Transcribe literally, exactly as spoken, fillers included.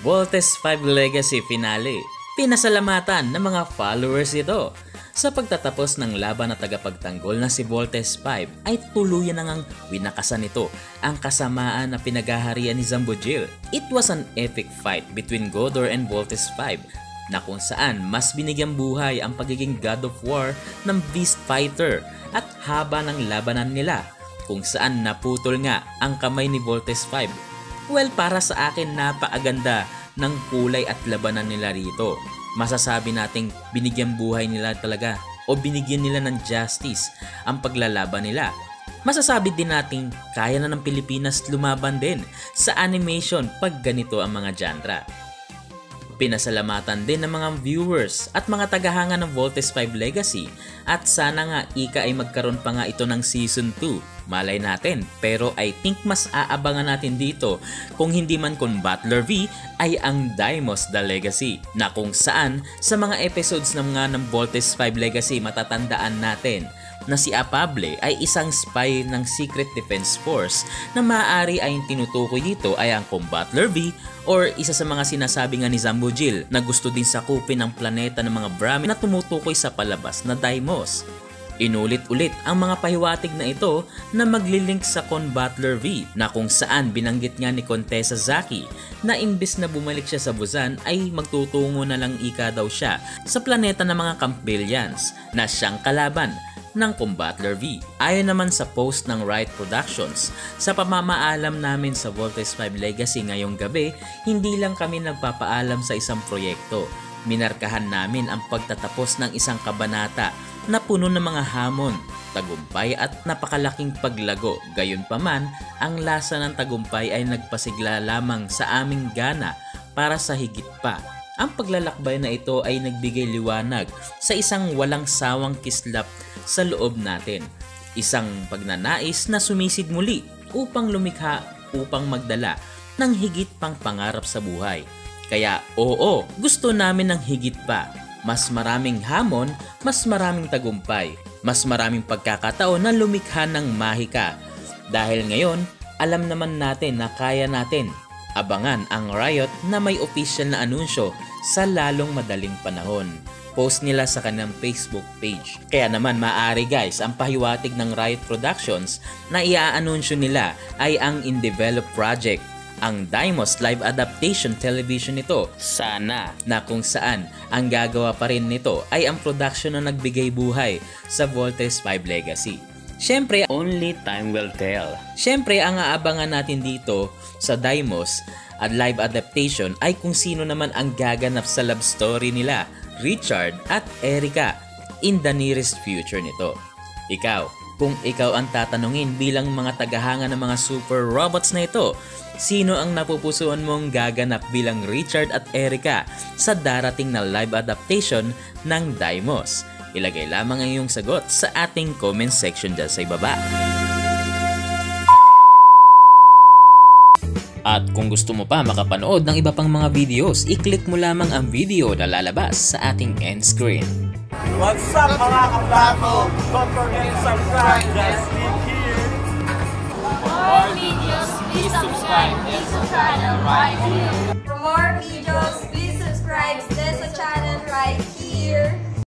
Voltes five Legacy Finale. Pinasalamatan ng mga followers ito. Sa pagtatapos ng laban na tagapagtanggol na si Voltes five ay tuluyan na ngang winakasan nito ang kasamaan na pinaghaharian ni Zambojil. It was an epic fight between Godor and Voltes five na kung saan mas binigyang buhay ang pagiging God of War ng Beast Fighter at haba ng labanan nila kung saan naputol nga ang kamay ni Voltes five. Well, para sa akin napakaganda ng kulay at labanan nila rito. Masasabi nating binigyan buhay nila talaga o binigyan nila ng justice ang paglalaban nila. Masasabi din nating kaya na ng Pilipinas lumaban din sa animation pag ganito ang mga genre. Pinasalamatan din ng mga viewers at mga tagahanga ng Voltes five Legacy at sana nga ika ay magkaroon pa nga ito ng Season two. Malay natin, pero I think mas aabangan natin dito kung hindi man Combattler V ay ang Daimos The Legacy na kung saan sa mga episodes ng mga ng Voltes five Legacy matatandaan natin na si Apable ay isang spy ng Secret Defense Force na maaari ay tinutukoy dito ay ang Combattler V or isa sa mga sinasabi nga ni Zambojil na gusto din sakupin ang planeta ng mga Brahmin na tumutukoy sa palabas na Daimos. Inulit-ulit ang mga pahiwatig na ito na maglilink sa Combattler V na kung saan binanggit nga ni Contessa Zaki na imbis na bumalik siya sa Busan ay magtutungo na lang ika daw siya sa planeta ng mga Campbellians na siyang kalaban ng Combattler V. Ayon naman sa post ng Riot Productions, sa pamamaalam namin sa Voltes five Legacy ngayong gabi, hindi lang kami nagpapaalam sa isang proyekto. Minarkahan namin ang pagtatapos ng isang kabanata na puno ng mga hamon, tagumpay at napakalaking paglago. Gayunpaman, ang lasa ng tagumpay ay nagpasigla lamang sa aming gana para sa higit pa. Ang paglalakbay na ito ay nagbigay liwanag sa isang walang sawang kislap sa loob natin. Isang pagnanais na sumisid muli upang lumikha, upang magdala ng higit pang pangarap sa buhay. Kaya oo, gusto namin ng higit pa. Mas maraming hamon, mas maraming tagumpay, mas maraming pagkakataon na lumikha ng mahika. Dahil ngayon, alam naman natin na kaya natin. Abangan ang Riot na may official na anunsyo sa lalong madaling panahon. Post nila sa kanilang Facebook page. Kaya naman maaari guys, ang pahiwatig ng Riot Productions na iaanunsyo nila ay ang in-develop project, ang Daimos live adaptation television nito. Sana na kung saan ang gagawa pa rin nito ay ang production na nagbigay buhay sa Voltes five Legacy. Siyempre, only time will tell. Siyempre, ang aabangan natin dito sa Daimos at live adaptation ay kung sino naman ang gaganap sa love story nila, Richard at Erica, in the nearest future nito. Ikaw, kung ikaw ang tatanungin bilang mga tagahanga ng mga super robots na ito, sino ang napupusuan mong gaganap bilang Richard at Erica sa darating na live adaptation ng Daimos? Ilagay lamang ang iyong sagot sa ating comment section dyan sa ibaba. At kung gusto mo pa makapanood ng iba pang mga videos, i-click mo lamang ang video na lalabas sa ating end screen. What's up mga kabago? Don't forget to subscribe, just click here. For more videos, please subscribe this channel right here. For more videos, please subscribe this channel right here.